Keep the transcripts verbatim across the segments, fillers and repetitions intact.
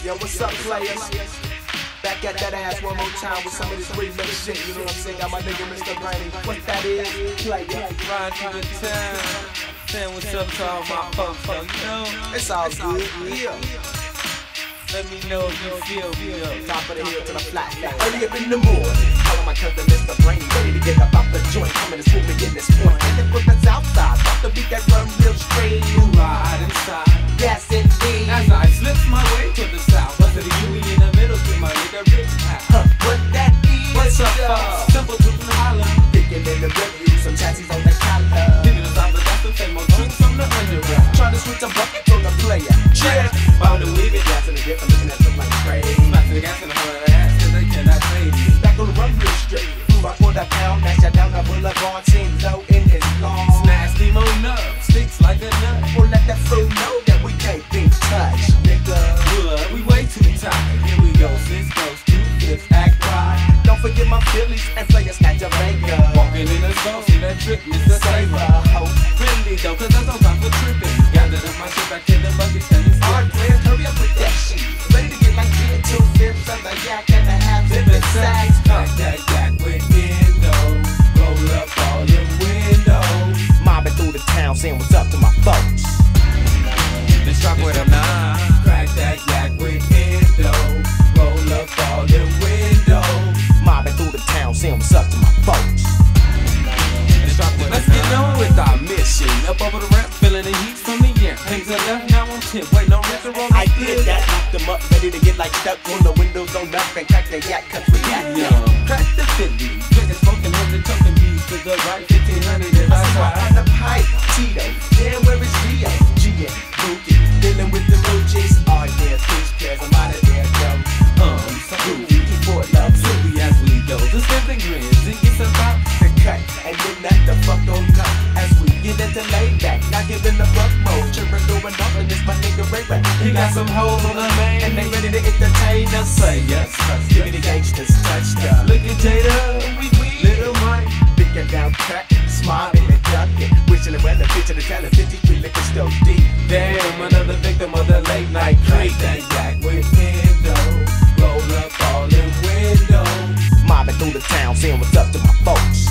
Yo, what's up, players? Back at that ass one more time with some of this remix shit, you know what I'm saying? Got my nigga Mister Brainey. What that is? Play, yeah. Ride through the town, saying what's up to all my folks, though, you know? It's all good, yeah. Let me know if you feel me up. Top of the hill to the flat, flat. Early up in the morning, calling my cousin Mister Brainey, ready to get up out the joint, coming to school me in this point. And then put the south side, about to beat that run real straight. You ride inside. Yes, indeed. As I slip my way to the south, but to the U E in the middle, to my nigga Ric. Huh, what that is? What's up, uh, simple to the holler. Thinking in the review, some chassis on the collar. Thinking about the that's the thing, more tricks from the underground. Trying to switch a bucket from the player. Yeah. Found the weave it, dancing the different, looking at them like crazy. Smashing the gas in the hole of the ass, cause they cannot save me. Back on the run real straight. Move out for the pound, mash ya down the boulevard, team low in his long. Nasty mo nub, sticks like a nut. We'll let that fool know that we can't be touched, nigga. Blood, we way too tired. Here we go, six goes, two fifths, act right. Don't forget my Phillies and play a snatch of Jamaica. Walking in the store, see that trick, Mister Saver. Really though, cause that's no time for tripping. Gathered up my shit back in the bucket, standing still. Alright, players, hurry up with that shit. Ready to get like three and two fifths of the yak and a half in the sags. Crack that yak with windows, roll up all them windows. Mobbing through the town, saying what's up to my folks. Let's rock with them now. Crack that yak with windows, roll up all them windows. Mobbing through the town, saying what's up to my folks. Let's get on with our mission. Up over the ramp, feeling the heat from the air. Things are left, now on tip. Wait, no rest roll. I did that, knocked them up, ready to get like stuck on the windows on up and crack the yak, cause we got Yo, crack the fifty. Drinking, smoking, and the choking bees to the right. fifteen hundred is I see outside. on the pipe, Tito, damn where is Leo? G and Bookie, dealing with the Moochies. Oh yeah, fish cares, I'm out of there, yo. Um, so groovy, for love, silly as we go. The spins and grins, it gets about the cut, and then that the fuck don't know. As we get into laid back, not giving the fuck mode. Children doing up, and this my nigga Ray Ray. he got some hoes on the main, And they ready to entertain us. say yes, Give me the gangsters touched up. look at Jada, we we little Mike. Picking down crack, smiling and ducking. Wishing the weather, bitching the talent, fifty-three liquor still deep. Damn, another victim of the late night crack that yak with windows, roll up all them windows. Mobbing through the town, saying what's up to my folks.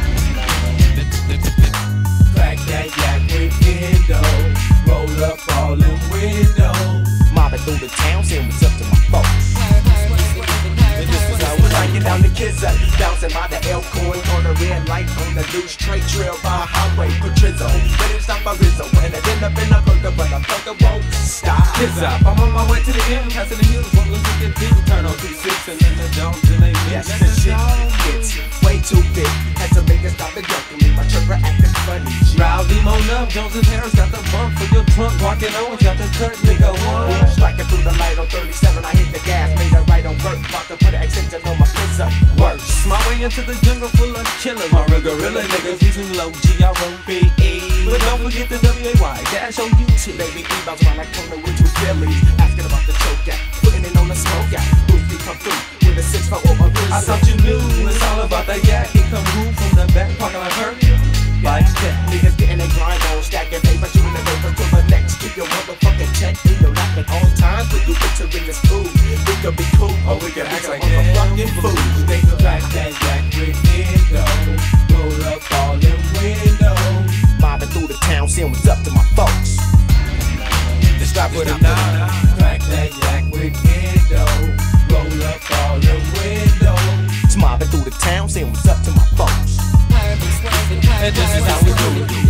Crack that yak with windows, roll up all them windows. Mobbing through the town, saying what's up to my folks. And this is how we like Breaking it. down the kids up, bouncing by the Elkhorn on the red light on the loose straight trail by highway for Trizzo. Ready to stop my Rizzo, and I end up in a burger, but I'm burger won't stop. Kids up, I'm on my way to the end, passing the hills, one look at the deal, turn on two six and then the dogs and they Yes, the shit gets way too big. Had to make it stop and jump me. My trucker acting funny. Rowdy Mo Nub, Jones and Harris got the bump for your trunk, walking on, got the cut, nigga one. Striking through the light on thirty-seven, I hit the gas, made it right on work. About to put an extension on my fist up. Worse. My way into the jungle full of killers. My real gorilla niggas using low G R O B E. But don't forget the W A Y, dash O U T. Baby, he bounce around like Kona with two Phillies. Asking about the choke out, putting it on the smoke out. Boosty come through with a six four over I thought you knew it's all about that yak. It come move from the back, parking like her. Like that. Niggas getting their grind on, stacking paper, shooting the paper to the next. Keep your motherfucking check in your lap at all times when you entering this food. We could be cool, or we could act like motherfucking fools. They could crack that yak with windows, roll up all them windows. Mobbing through the town, seeing what's up to my folks. Just stop with them now. Crack that yak with windows, roll up all them windows. Mobbing through the town, seeing what's up to my folks. And this is how we do it.